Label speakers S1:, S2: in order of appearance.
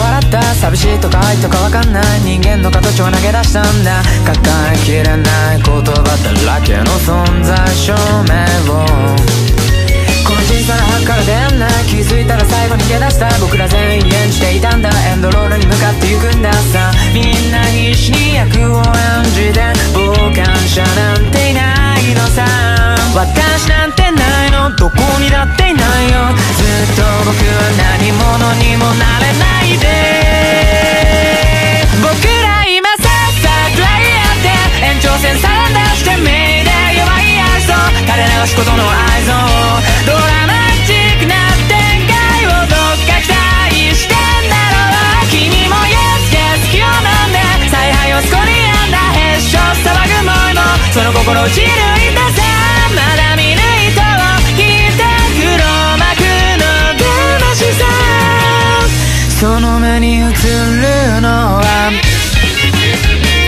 S1: 笑った寂しいとか愛とかわかんない人間の形を投げ出したんだ。抱えきれない言葉だらけの存在証明をこの小さな箱から出会んない。気づいたら最後に逃げ出した僕ら全員演じていたんだ。エンドロールに向かって行くんださ。みんな必死に役を演じて傍観者なんていないのさ。私なんてないのどこにだっていないよ。ずっと僕は何者にもなれないで。僕ら今さっさくらいやって延長線さら出して目で弱い愛想垂れ流すことの愛憎ドラマチックな展開をどっか期待してんだろう。君も Yes Yes 気を飲んで采配をそこに編んだへっしょ騒ぐ思いもその心をちぎる